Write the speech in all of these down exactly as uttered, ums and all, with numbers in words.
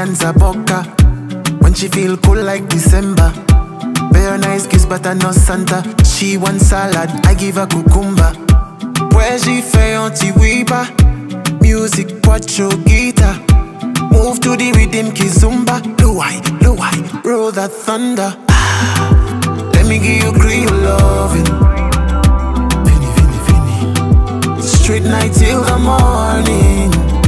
and Zaboka. When she feel cool like December. Very nice kiss but I no Santa. She want salad, I give her cucumber. Where she fait anti-weeper. Music, quattro, guitar. Move to the rhythm, kizumba. Blue eye, blue eye, roll that thunder. Ah, let me give you Creole loving. Vinny, Vinny, Vinny. Straight night till the morning.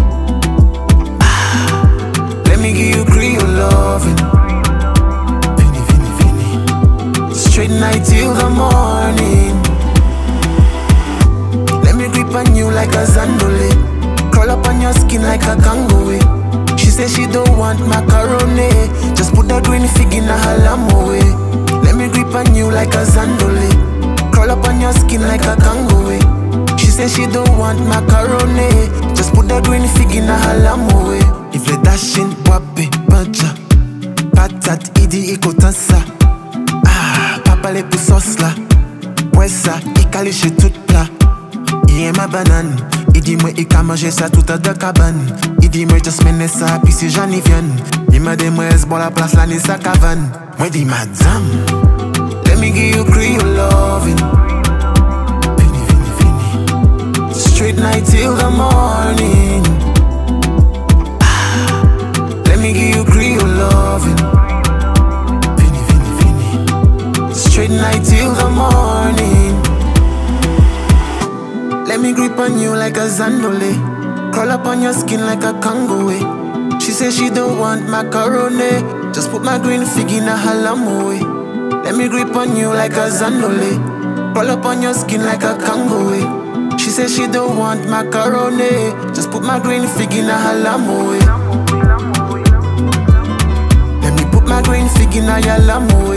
Ah, let me give you Creole loving. Vinny, Vinny, Vinny. Straight night till the morning. Let me grip on you like a Zandole. Crawl up on your skin like a kangaroo. She say she don't want macaroni. Just put that green fig in a halamoe. Let me grip on you like a Zandole. Crawl up on your skin like a kangaroo. She say she don't want macaroni. Just put that green fig in a halamoe. If le dashin wape pancha patat idi ikotansa. Ah, papa le poussos la. Wesa ikalishe tout plat. Iye ma banane. Il dit moi il ka manger ça tout à de cabane. Il dit moi just mène ça puis si j'en y viens. Il m'a dit moi est bon la place là ni sa cavane. Moi dit madame, let me give you Creole loving. Vinny, Vinny, Vinny. Straight night till the morning. Ah, let me give you Creole loving. Vinny, Vinny, Vinny. Straight night till the morning. Let me grip on you like a Zandole. Crawl up on your skin like a kangaroo. She say she don't want macaroni. Just put my green fig in a halamoe. Let me grip on you like a Zandole. Crawl up on your skin like a kangaroo. She say she don't want macaroni. Just put my green fig in a halamoe. Let me put my green fig in a halamoe.